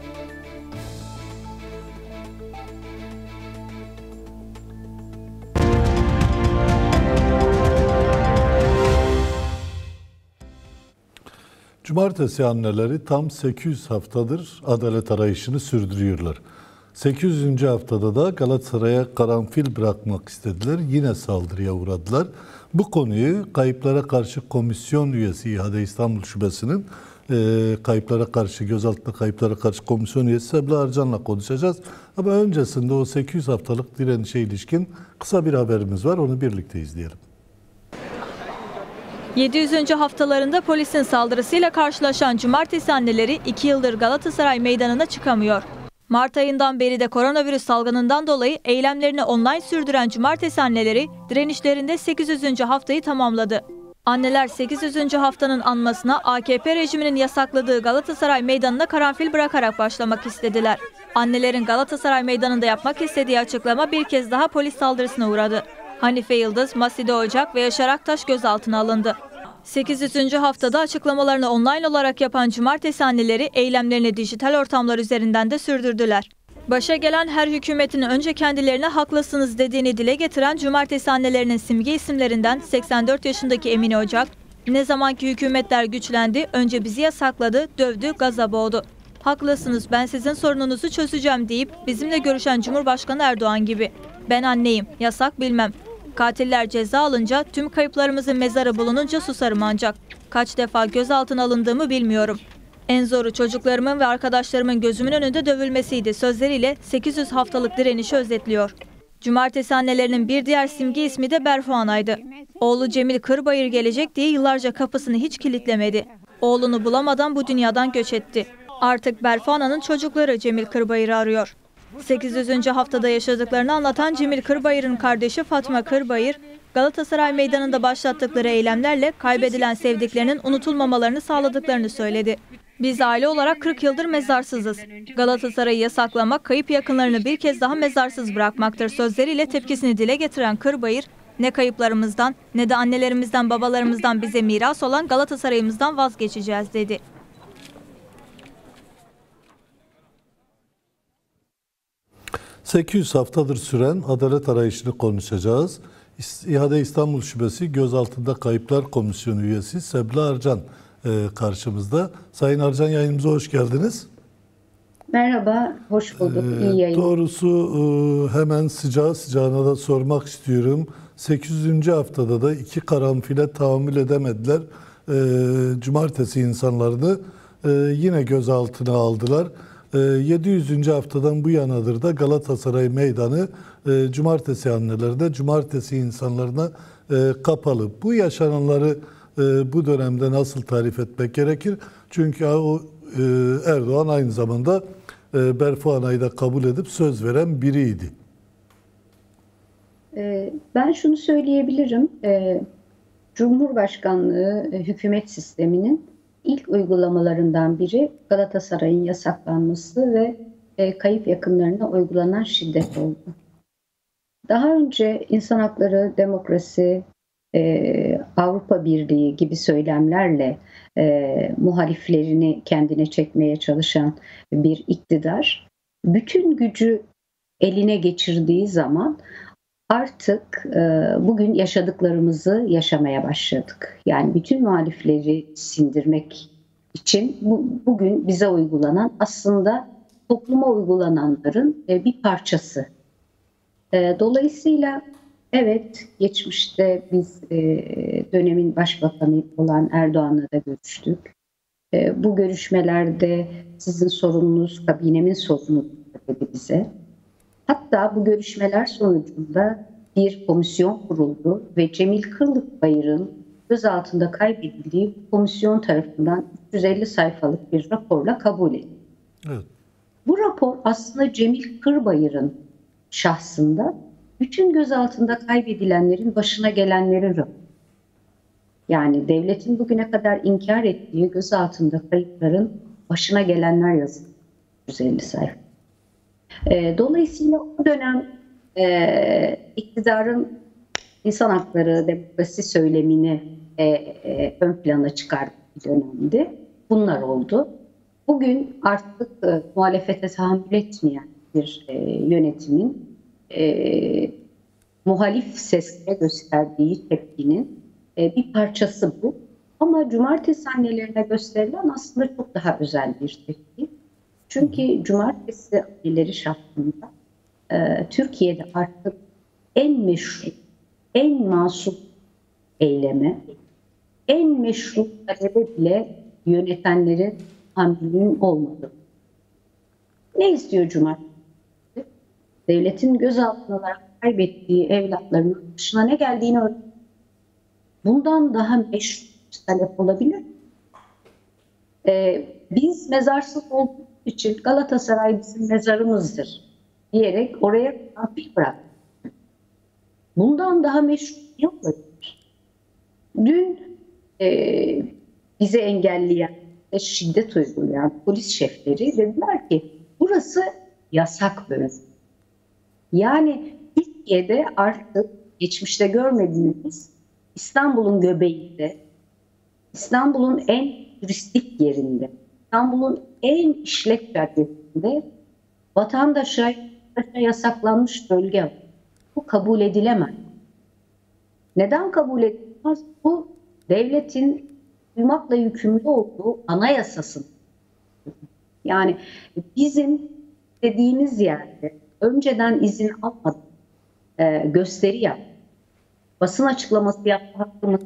Cumartesi anneleri tam sekiz yüz haftadır adalet arayışını sürdürüyorlar. sekiz yüzüncü haftada da Galatasaray'a karanfil bırakmak istediler. Yine saldırıya uğradılar. Bu konuyu Kayıplara Karşı Komisyon üyesi İHA'da İstanbul Şubesi'nin e, kayıplara karşı, gözaltında kayıplara karşı komisyon üyesi Sebla Arcan'la konuşacağız. Ama öncesinde o sekiz yüz haftalık direnişe ilişkin kısa bir haberimiz var. Onu birlikte izleyelim. yedi yüzüncü haftalarında polisin saldırısıyla karşılaşan cumartesi anneleri iki yıldır Galatasaray Meydanı'na çıkamıyor. Mart ayından beri de koronavirüs salgınından dolayı eylemlerini online sürdüren cumartesi anneleri direnişlerinde sekiz yüzüncü haftayı tamamladı. Anneler sekiz yüzüncü haftanın anmasına A K P rejiminin yasakladığı Galatasaray Meydanı'na karanfil bırakarak başlamak istediler. Annelerin Galatasaray Meydanı'nda yapmak istediği açıklama bir kez daha polis saldırısına uğradı. Hanife Yıldız, Maside Ocak ve Yaşar Aktaş gözaltına alındı. sekiz yüzüncü haftada açıklamalarını online olarak yapan cumartesi anneleri eylemlerini dijital ortamlar üzerinden de sürdürdüler. Başa gelen her hükümetin önce kendilerine haklısınız dediğini dile getiren cumartesi annelerinin simge isimlerinden seksen dört yaşındaki Emine Ocak, ne zamanki hükümetler güçlendi, önce bizi yasakladı, dövdü, gaza boğdu. Haklısınız, ben sizin sorununuzu çözeceğim deyip bizimle görüşen Cumhurbaşkanı Erdoğan gibi. Ben anneyim, yasak bilmem. Katiller ceza alınca, tüm kayıplarımızın mezarı bulununca susarım ancak. Kaç defa gözaltına alındığımı bilmiyorum. En zoru çocuklarımın ve arkadaşlarımın gözümün önünde dövülmesiydi sözleriyle sekiz yüz haftalık direnişi özetliyor. Cumartesi annelerinin bir diğer simge ismi de Berfu Ana'ydı. Oğlu Cemil Kırbayır gelecek diye yıllarca kapısını hiç kilitlemedi. Oğlunu bulamadan bu dünyadan göç etti. Artık Berfu Ana'nın çocukları Cemil Kırbayır'ı arıyor. sekiz yüzüncü haftada yaşadıklarını anlatan Cemil Kırbayır'ın kardeşi Fatma Kırbayır, Galatasaray Meydanı'nda başlattıkları eylemlerle kaybedilen sevdiklerinin unutulmamalarını sağladıklarını söyledi. Biz aile olarak kırk yıldır mezarsızız. Galatasaray'ı yasaklamak, kayıp yakınlarını bir kez daha mezarsız bırakmaktır sözleriyle tepkisini dile getiren Kırbayır, ne kayıplarımızdan ne de annelerimizden babalarımızdan bize miras olan Galatasaray'ımızdan vazgeçeceğiz dedi. sekiz yüz haftadır süren adalet arayışını konuşacağız. İHA'de İstanbul Şubesi Gözaltında Kayıplar Komisyonu üyesi Sebla Arcan e, karşımızda. Sayın Arcan, yayınımıza hoş geldiniz. Merhaba, hoş bulduk. İyi yayın. Doğrusu e, hemen sıcağı sıcağına da sormak istiyorum. sekiz yüzüncü haftada da iki karanfile tahammül edemediler. E, cumartesi insanlarını e, yine gözaltına aldılar. yedi yüzüncü haftadan bu yanadır da Galatasaray Meydanı e, cumartesi annelerine, cumartesi insanlarına e, kapalı. Bu yaşananları e, bu dönemde nasıl tarif etmek gerekir? Çünkü o e, Erdoğan aynı zamanda e, Berfu Ana'yı da kabul edip söz veren biriydi. Ben şunu söyleyebilirim. Cumhurbaşkanlığı hükümet sisteminin İlk uygulamalarından biri Galatasaray'ın yasaklanması ve e, kayıp yakınlarına uygulanan şiddet oldu. Daha önce insan hakları, demokrasi, e, Avrupa Birliği gibi söylemlerle e, muhaliflerini kendine çekmeye çalışan bir iktidar, bütün gücü eline geçirdiği zaman artık e, bugün yaşadıklarımızı yaşamaya başladık. Yani bütün muhalifleri sindirmek için bu, bugün bize uygulanan aslında topluma uygulananların e, bir parçası. E, dolayısıyla evet, geçmişte biz e, dönemin başbakanı olan Erdoğan'la da görüştük. E, bu görüşmelerde sizin sorununuz kabinemin sorunu dedi bize. Hatta bu görüşmeler sonucunda bir komisyon kuruldu ve Cemil Kırbayır'ın gözaltında kaybedildiği komisyon tarafından üç yüz elli sayfalık bir raporla kabul edildi. Evet. Bu rapor aslında Cemil Kırbayır'ın şahsında bütün gözaltında kaybedilenlerin başına gelenlerin raporu. Yani devletin bugüne kadar inkar ettiği gözaltında kayıpların başına gelenler yazıldı. üç yüz elli sayfa. Dolayısıyla o dönem e, iktidarın insan hakları, demokrasi söylemini e, e, ön plana çıkardığı bir dönemdi. Bunlar oldu. Bugün artık e, muhalefete tahammül etmeyen bir e, yönetimin e, muhalif seslere gösterdiği tepkinin e, bir parçası bu. Ama cumartesi annelerine gösterilen aslında çok daha özel bir tepki. Çünkü cumartesi anneleri şartında e, Türkiye'de artık en meşru, en masum eyleme, en meşru talebe bile yönetenlerin tahammülünün olmadığı. Ne istiyor cumartesi? Devletin gözaltına alarak kaybettiği evlatlarının başına ne geldiğini öğreniyor. Bundan daha meşru talep olabilir mi? Ee, biz mezarsız olduğumuz için Galatasaray bizim mezarımızdır diyerek oraya kafir bıraktı. Bundan daha meşru yok olabilir. Dün e, bizi engelleyen, şiddet uygulayan polis şefleri dediler ki burası yasak bölge. Yani Türkiye'de artık geçmişte görmediğimiz İstanbul'un göbeğinde, İstanbul'un en turistik yerinde, İstanbul'un en işlek caddesinde vatandaşa yasaklanmış bölge var. Bu kabul edilemez. Neden kabul edilemez? Bu devletin uymakla yükümlü olduğu anayasasın. Yani bizim dediğimiz yerde önceden izin almadan e, gösteri yaptı. Basın açıklaması yaptı hakkımız.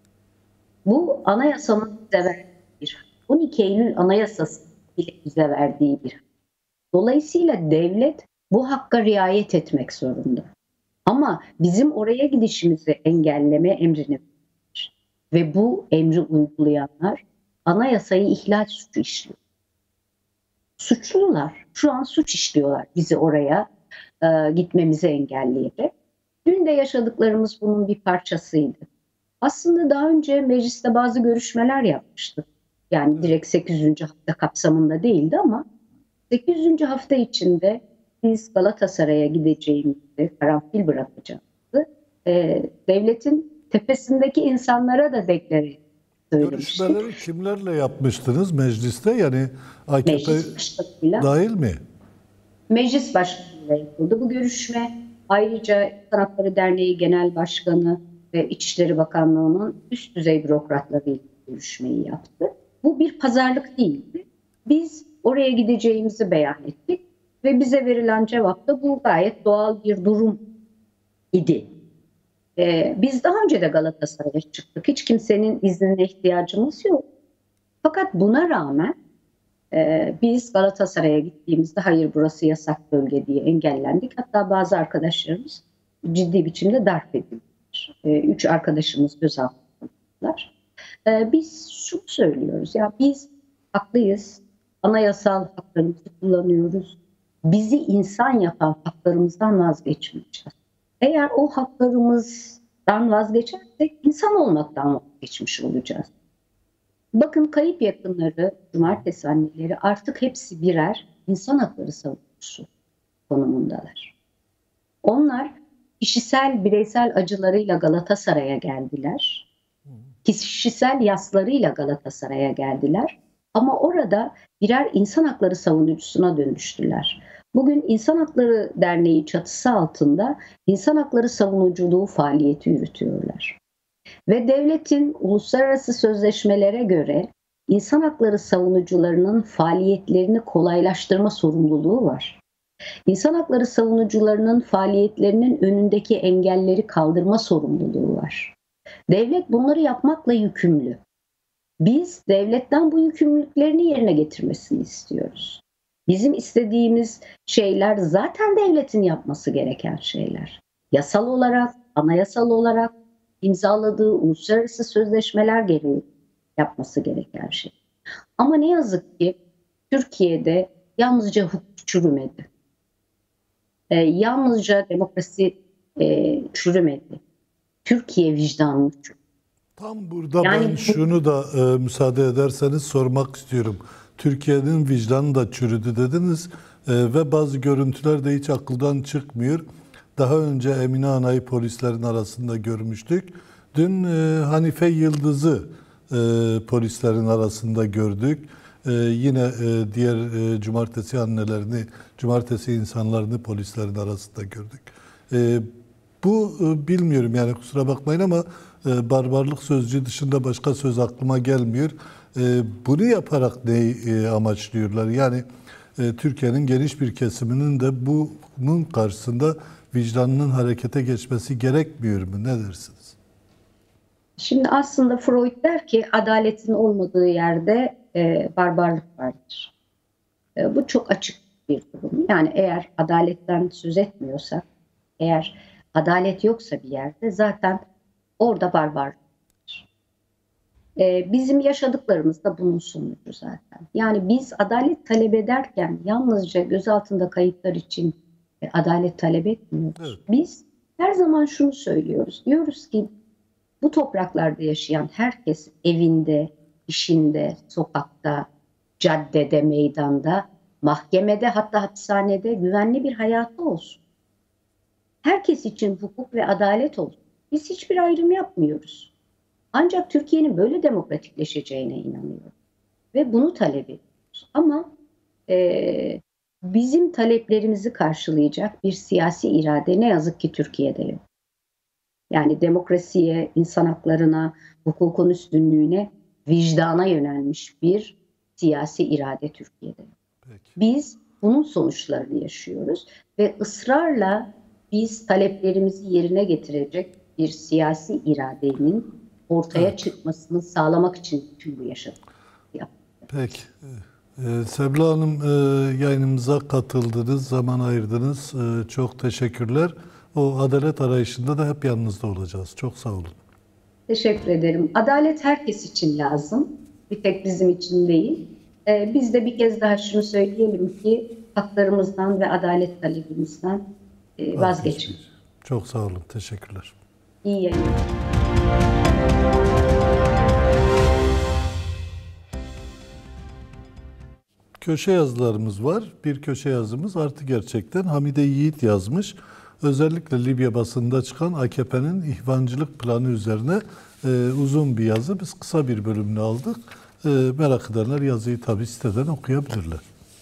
Bu anayasamın bize verdiği bir hak. on iki Eylül Anayasası ile bize verdiği bir hak. Dolayısıyla devlet bu hakka riayet etmek zorunda. Ama bizim oraya gidişimizi engelleme emrini verir. Ve bu emri uygulayanlar anayasayı ihlal suçu işliyor. Suçlular. Şu an suç işliyorlar bizi oraya e, gitmemizi engelleyerek. Dün de yaşadıklarımız bunun bir parçasıydı. Aslında daha önce mecliste bazı görüşmeler yapmıştık. Yani direkt sekizinci hafta kapsamında değildi ama sekizinci hafta içinde biz Galatasaray'a gideceğimizi, karanfil bırakacağımızı e, devletin tepesindeki insanlara da deklare söylemiştik. Görüşmeleri kimlerle yapmıştınız mecliste? Yani A K P Meclis başkanıyla, dahil mi? Meclis başkanıyla yapıldı bu görüşme. Ayrıca İnsan Hakları Derneği Genel Başkanı ve İçişleri Bakanlığı'nın üst düzey bürokratlarıyla görüşmeyi yaptı. Bu bir pazarlık değildi. Biz oraya gideceğimizi beyan ettik ve bize verilen cevap da bu gayet doğal bir durum idi. Ee, biz daha önce de Galatasaray'a çıktık. Hiç kimsenin iznine ihtiyacımız yok. Fakat buna rağmen e, biz Galatasaray'a gittiğimizde hayır burası yasak bölge diye engellendik. Hatta bazı arkadaşlarımız ciddi biçimde darp edildiler. E, üç arkadaşımız gözaltına alındılar. E, biz şunu söylüyoruz ya biz haklıyız. Anayasal haklarımızı kullanıyoruz. Bizi insan yapan haklarımızdan vazgeçmeyeceğiz. Eğer o haklarımızdan vazgeçersek insan olmaktan vazgeçmiş olacağız. Bakın kayıp yakınları, cumartesi anneleri artık hepsi birer insan hakları savunucusu konumundalar. Onlar kişisel, bireysel acılarıyla Galatasaray'a geldiler. Kişisel yaslarıyla Galatasaray'a geldiler. Ama orada birer insan hakları savunucusuna dönüştüler. Bugün İnsan Hakları Derneği çatısı altında insan hakları savunuculuğu faaliyeti yürütüyorlar. Ve devletin uluslararası sözleşmelere göre insan hakları savunucularının faaliyetlerini kolaylaştırma sorumluluğu var. İnsan hakları savunucularının faaliyetlerinin önündeki engelleri kaldırma sorumluluğu var. Devlet bunları yapmakla yükümlü. Biz devletten bu yükümlülüklerini yerine getirmesini istiyoruz. Bizim istediğimiz şeyler zaten devletin yapması gereken şeyler. Yasal olarak, anayasal olarak imzaladığı uluslararası sözleşmeler gereği yapması gereken şey. Ama ne yazık ki Türkiye'de yalnızca hukuk çürümedi. Ee, yalnızca demokrasi e, çürümedi. Türkiye vicdanlı çürümedi. Tam burada Yani ben şunu da e, müsaade ederseniz sormak istiyorum. Türkiye'nin vicdanı da çürüdü dediniz e, ve bazı görüntüler de hiç akıldan çıkmıyor. Daha önce Emine Ana'yı polislerin arasında görmüştük. Dün e, Hanife Yıldız'ı e, polislerin arasında gördük. E, yine e, diğer e, cumartesi annelerini, cumartesi insanlarını polislerin arasında gördük. E, bu e, bilmiyorum yani kusura bakmayın ama e, barbarlık sözcüğü dışında başka söz aklıma gelmiyor. E, bunu yaparak neyi e, amaçlıyorlar? Yani e, Türkiye'nin geniş bir kesiminin de bunun karşısında vicdanının harekete geçmesi gerekmiyor mu? Ne dersiniz? Şimdi aslında Freud der ki adaletin olmadığı yerde e, barbarlık vardır. E, bu çok açık bir durum. Yani eğer adaletten söz etmiyorsak, eğer adalet yoksa bir yerde zaten orada barbarlık vardır. E, bizim yaşadıklarımız da bunun sonucu zaten. Yani biz adalet talep ederken yalnızca gözaltında kayıplar için e, adalet talep etmiyoruz. Evet. Biz her zaman şunu söylüyoruz. Diyoruz ki bu topraklarda yaşayan herkes evinde, işinde, sokakta, caddede, meydanda, mahkemede hatta hapishanede güvenli bir hayatı olsun. Herkes için hukuk ve adalet olsun. Biz hiçbir ayrım yapmıyoruz. Ancak Türkiye'nin böyle demokratikleşeceğine inanıyoruz. Ve bunu talep ediyoruz. Ama e, bizim taleplerimizi karşılayacak bir siyasi irade ne yazık ki Türkiye'de yok. Yani demokrasiye, insan haklarına, hukukun üstünlüğüne, vicdana yönelmiş bir siyasi irade Türkiye'de. Peki. Biz bunun sonuçlarını yaşıyoruz ve ısrarla biz taleplerimizi yerine getirecek bir siyasi iradenin ortaya evet. çıkmasını sağlamak için tüm bu yaşadık. Peki. Ee, Sebla Hanım, e, yayınımıza katıldınız, zaman ayırdınız. E, çok teşekkürler. O adalet arayışında da hep yanınızda olacağız. Çok sağ olun. Teşekkür ederim. Adalet herkes için lazım. Bir tek bizim için değil. Ee, biz de bir kez daha şunu söyleyelim ki haklarımızdan ve adalet talebimizden e, vazgeçmeyin. Çok sağ olun. Teşekkürler. İyi yayınlar. Köşe yazılarımız var. Bir köşe yazımız artı gerçekten Hamide Yiğit yazmış. Özellikle Libya basında çıkan A K P'nin ihvancılık planı üzerine e, uzun bir yazı. Biz kısa bir bölümünü aldık. E, merak edenler yazıyı tabii siteden okuyabilirler.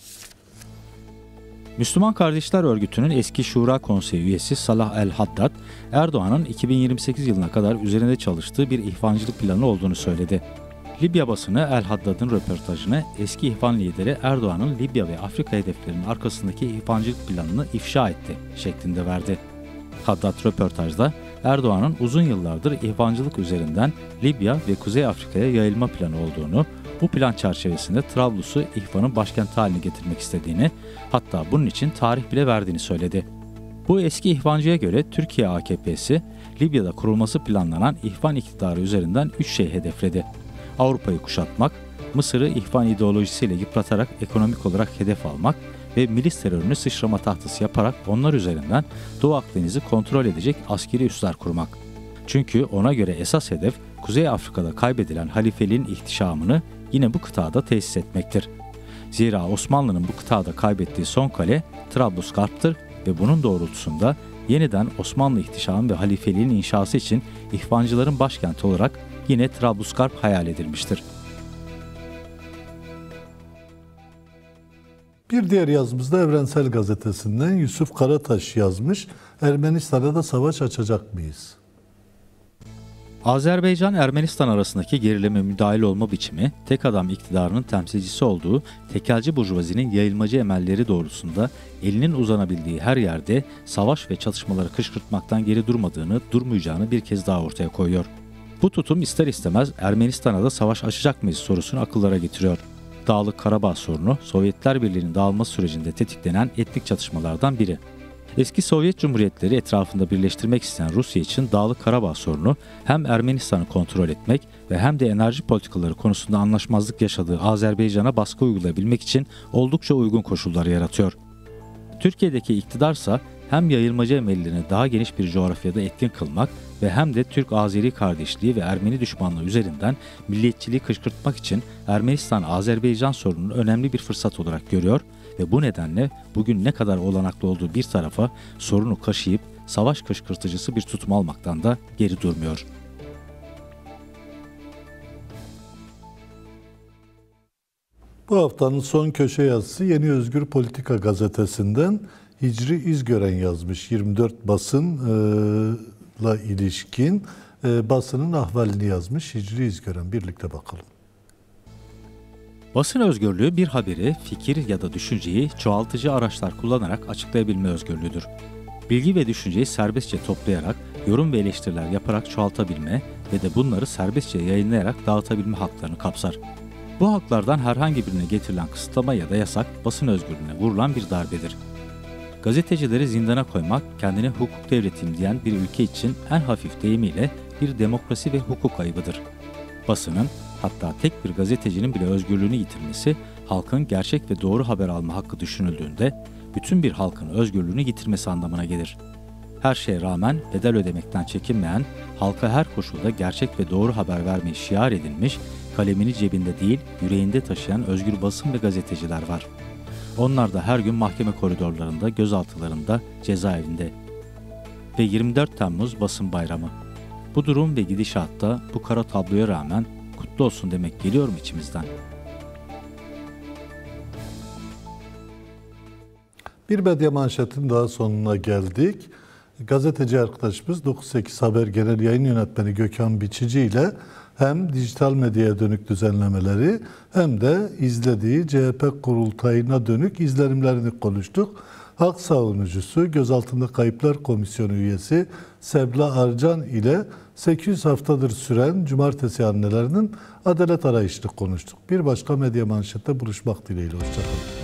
Müslüman Kardeşler Örgütü'nün eski Şura Konseyi üyesi Salah El-Haddad, Erdoğan'ın iki bin yirmi sekiz yılına kadar üzerinde çalıştığı bir ihvancılık planı olduğunu söyledi. Libya basını El-Haddad'ın röportajını eski ihvan lideri Erdoğan'ın Libya ve Afrika hedeflerinin arkasındaki ihvancılık planını ifşa etti şeklinde verdi. Haddad röportajda Erdoğan'ın uzun yıllardır ihvancılık üzerinden Libya ve Kuzey Afrika'ya yayılma planı olduğunu, bu plan çerçevesinde Trablus'u ihvanın başkenti haline getirmek istediğini, hatta bunun için tarih bile verdiğini söyledi. Bu eski ihvancıya göre Türkiye A K P'si Libya'da kurulması planlanan ihvan iktidarı üzerinden üç şey hedefledi. Avrupa'yı kuşatmak, Mısır'ı ihvan ideolojisiyle yıpratarak ekonomik olarak hedef almak ve milis terörünü sıçrama tahtası yaparak onlar üzerinden Doğu Akdeniz'i kontrol edecek askeri üsler kurmak. Çünkü ona göre esas hedef Kuzey Afrika'da kaybedilen halifeliğin ihtişamını yine bu kıtada tesis etmektir. Zira Osmanlı'nın bu kıtada kaybettiği son kale Trablusgarp'tır ve bunun doğrultusunda yeniden Osmanlı ihtişamı ve halifeliğin inşası için ihvancıların başkenti olarak yine Trablusgarp hayal edilmiştir. Bir diğer yazımızda Evrensel Gazetesi'nden Yusuf Karataş yazmış. Ermenistan'a da savaş açacak mıyız? Azerbaycan-Ermenistan arasındaki gerilime müdahil olma biçimi, tek adam iktidarının temsilcisi olduğu tekelci burjuvazinin yayılmacı emelleri doğrultusunda elinin uzanabildiği her yerde savaş ve çatışmaları kışkırtmaktan geri durmadığını, durmayacağını bir kez daha ortaya koyuyor. Bu tutum ister istemez Ermenistan'a da savaş açacak mıyız sorusunu akıllara getiriyor. Dağlık Karabağ sorunu, Sovyetler Birliği'nin dağılması sürecinde tetiklenen etnik çatışmalardan biri. Eski Sovyet Cumhuriyetleri etrafında birleştirmek isteyen Rusya için Dağlık Karabağ sorunu hem Ermenistan'ı kontrol etmek ve hem de enerji politikaları konusunda anlaşmazlık yaşadığı Azerbaycan'a baskı uygulayabilmek için oldukça uygun koşullar yaratıyor. Türkiye'deki iktidarsa hem yayılmacı emellerini daha geniş bir coğrafyada etkin kılmak ve hem de Türk-Azeri kardeşliği ve Ermeni düşmanlığı üzerinden milliyetçiliği kışkırtmak için Ermenistan-Azerbaycan sorununu önemli bir fırsat olarak görüyor ve bu nedenle bugün ne kadar olanaklı olduğu bir tarafa sorunu kaşıyıp savaş kışkırtıcısı bir tutum almaktan da geri durmuyor. Bu haftanın son köşe yazısı Yeni Özgür Politika gazetesinden Hicri İzgören yazmış. yirmi dört basınla ilişkin basının ahvalini yazmış Hicri İzgören. Birlikte bakalım. Basın özgürlüğü bir haberi, fikir ya da düşünceyi çoğaltıcı araçlar kullanarak açıklayabilme özgürlüğüdür. Bilgi ve düşünceyi serbestçe toplayarak, yorum ve eleştiriler yaparak çoğaltabilme ve de bunları serbestçe yayınlayarak dağıtabilme haklarını kapsar. Bu haklardan herhangi birine getirilen kısıtlama ya da yasak basın özgürlüğüne vurulan bir darbedir. Gazetecileri zindana koymak, kendine hukuk devletiyim diyen bir ülke için en hafif deyimiyle bir demokrasi ve hukuk ayıbıdır. Basının, hatta tek bir gazetecinin bile özgürlüğünü yitirmesi, halkın gerçek ve doğru haber alma hakkı düşünüldüğünde, bütün bir halkın özgürlüğünü yitirmesi anlamına gelir. Her şeye rağmen bedel ödemekten çekinmeyen, halka her koşulda gerçek ve doğru haber vermeyi şiar edilmiş, kalemini cebinde değil, yüreğinde taşıyan özgür basın ve gazeteciler var. Onlar da her gün mahkeme koridorlarında, gözaltılarında, cezaevinde. Ve yirmi dört Temmuz Basın Bayramı. Bu durum ve gidişatta bu kara tabloya rağmen kutlu olsun demek geliyor mu içimizden? Bir medya manşetin daha sonuna geldik. Gazeteci arkadaşımız dokuz sekiz Haber Genel Yayın Yönetmeni Gökhan Biçici ile hem dijital medyaya dönük düzenlemeleri hem de izlediği C H P kurultayına dönük izlenimlerini konuştuk. hak savunucusu, gözaltında Kayıplar Komisyonu üyesi Sebla Arcan ile sekiz yüz haftadır süren cumartesi annelerinin adalet arayışını konuştuk. Bir başka medya manşette buluşmak dileğiyle. Hoşçakalın.